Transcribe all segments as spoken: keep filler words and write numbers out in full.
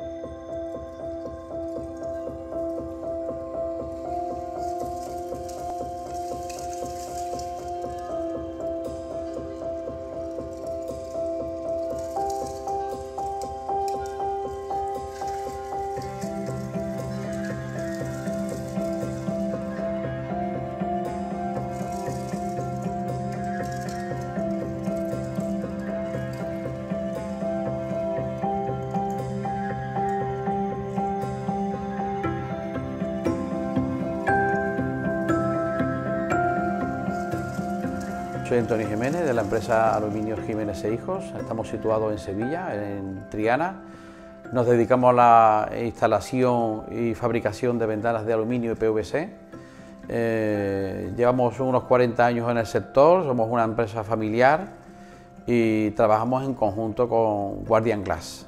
Soy Antonio Jiménez, de la empresa Aluminio Jiménez e Hijos. Estamos situados en Sevilla, en Triana. Nos dedicamos a la instalación y fabricación de ventanas de aluminio y P V C. Eh, llevamos unos cuarenta años en el sector, somos una empresa familiar y trabajamos en conjunto con Guardian Glass.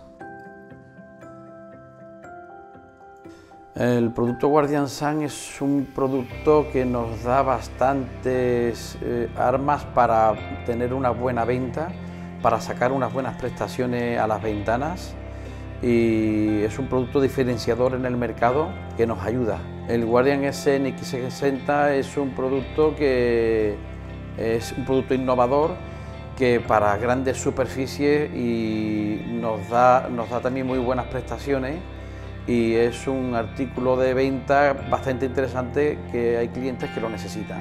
El producto Guardian Sun es un producto que nos da bastantes eh, armas para tener una buena venta, para sacar unas buenas prestaciones a las ventanas, y es un producto diferenciador en el mercado que nos ayuda. El Guardian S N X sesenta es un producto que es un producto innovador que para grandes superficies y nos da, nos da también muy buenas prestaciones. Y es un artículo de venta bastante interesante que hay clientes que lo necesitan.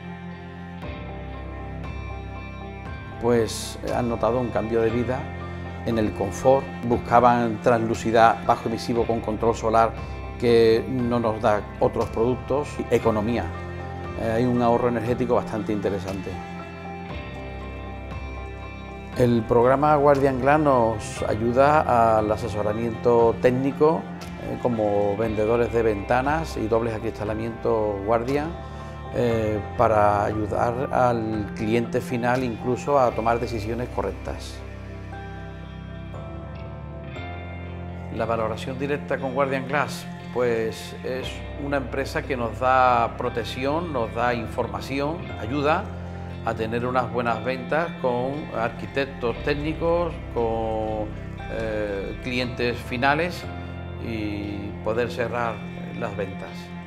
Pues han notado un cambio de vida en el confort, buscaban translucidad bajo emisivo con control solar que no nos da otros productos, y economía. Eh, hay un ahorro energético bastante interesante. El programa Guardian Glass nos ayuda al asesoramiento técnico eh, como vendedores de ventanas y dobles acristalamiento Guardian eh, para ayudar al cliente final incluso a tomar decisiones correctas. La valoración directa con Guardian Glass, pues es una empresa que nos da protección, nos da información, ayuda a tener unas buenas ventas con arquitectos técnicos, con eh, clientes finales y poder cerrar las ventas.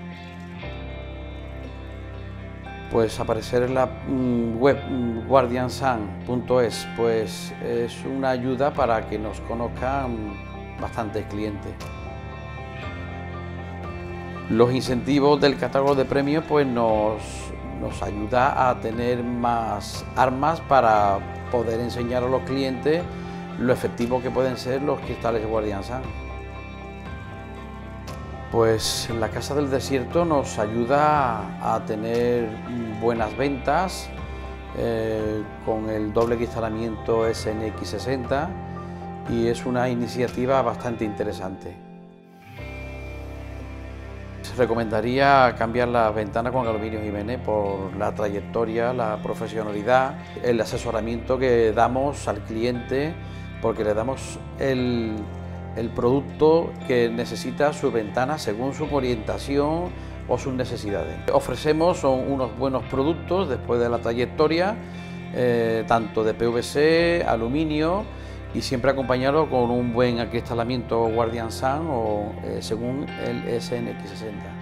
Pues aparecer en la web guardian sun punto es pues es una ayuda para que nos conozcan bastantes clientes. Los incentivos del catálogo de premios pues nos nos ayuda a tener más armas para poder enseñar a los clientes lo efectivo que pueden ser los cristales Guardian Sun. Pues la Casa del Desierto nos ayuda a tener buenas ventas eh, con el doble cristalamiento S N X sesenta y es una iniciativa bastante interesante. Recomendaría cambiar las ventanas con Aluminio Jiménez por la trayectoria, la profesionalidad, el asesoramiento que damos al cliente, porque le damos el, el producto que necesita su ventana según su orientación o sus necesidades. Ofrecemos son unos buenos productos después de la trayectoria, eh, tanto de P V C, aluminio, y siempre acompañado con un buen acristalamiento Guardian Sun o eh, según el S N X sesenta.